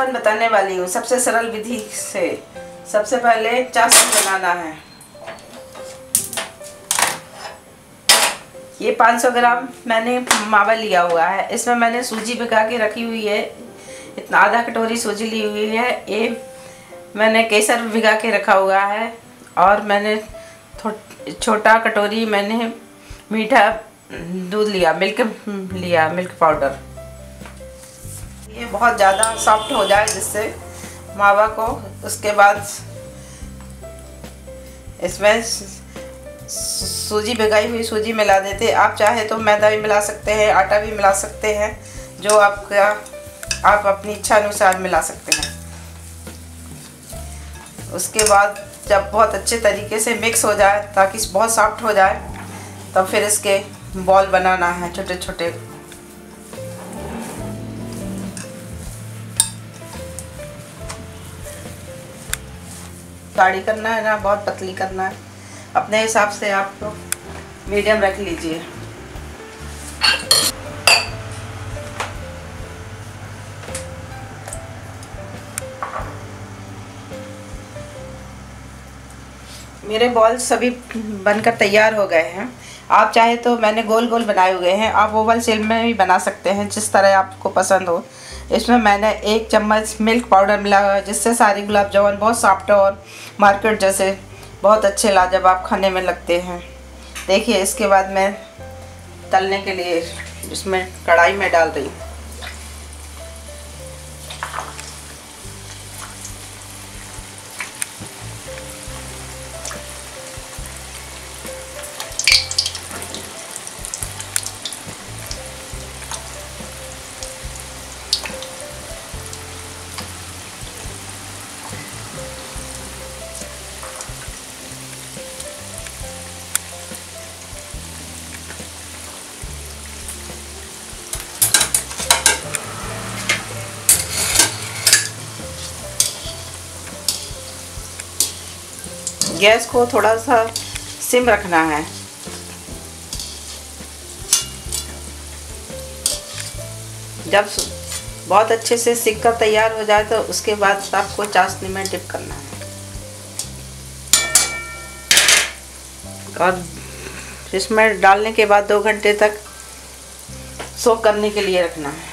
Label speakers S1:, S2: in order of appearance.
S1: आसान बताने वाली हूँ सबसे सरल विधि से। सबसे पहले चाशनी बनाना है। ये 500 ग्राम मैंने मावा लिया हुआ है। इसमें मैंने सूजी भिगा के रखी हुई है। इतना आधा कटोरी सूजी ली हुई है। ये मैंने केसर भिगा के रखा हुआ है। और मैंने छोटा कटोरी मैंने मीठा दूध लिया, मिल्क पाउडर। ये बहुत ज़्यादा सॉफ्ट हो जाए जिससे मावा को, उसके बाद इसमें सूजी भिगाई हुई सूजी मिला देते। आप चाहे तो मैदा भी मिला सकते हैं, आटा भी मिला सकते हैं, जो आप अपनी इच्छा अनुसार मिला सकते हैं। उसके बाद जब बहुत अच्छे तरीके से मिक्स हो जाए, ताकि बहुत सॉफ्ट हो जाए, तब फिर इसके बॉल बनाना है छोटे छोटे। गाढ़ी करना है ना बहुत पतली करना है, अपने हिसाब से आप तो मीडियम रख लीजिए। मेरे बॉल सभी बनकर तैयार हो गए हैं। आप चाहे तो मैंने गोल गोल बनाए हुए हैं, आप ओवल शेप में भी बना सकते हैं, जिस तरह आपको पसंद हो। इसमें मैंने 1 चम्मच मिल्क पाउडर मिला हुआ है, जिससे सारे गुलाब जामुन बहुत सॉफ्ट और मार्केट जैसे बहुत अच्छे लाजवाब खाने में लगते हैं। देखिए, इसके बाद मैं तलने के लिए इसमें कढ़ाई में डाल रही हूँ। गैस को थोड़ा सा सिम रखना है। जब बहुत अच्छे से सिक कर तैयार हो जाए तो उसके बाद आपको चाशनी में डिप करना है और इसमें डालने के बाद 2 घंटे तक सोक करने के लिए रखना है।